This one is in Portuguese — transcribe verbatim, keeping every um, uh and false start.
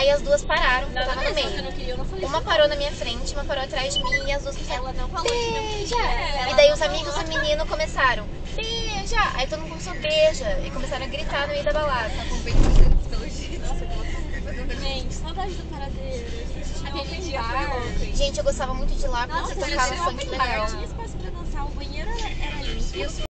Aí as duas pararam, porque eu tava no Você não meio. queria, eu não falei Uma isso, parou na minha frente, uma parou atrás de mim e as duas começaram Ela não falou que não beija. queria. E daí os amigos do menino começaram, beija. Aí todo mundo começou, beija. E começaram a gritar no meio da balada. Gente, saudade do paradeiro. A gente tinha Aquele open dia bar. foi louco, hein? Gente, eu gostava muito de ir lá porque Nossa, tocava tinha funk open bar, legal. tinha espaço pra dançar, o banheiro era, era limpo.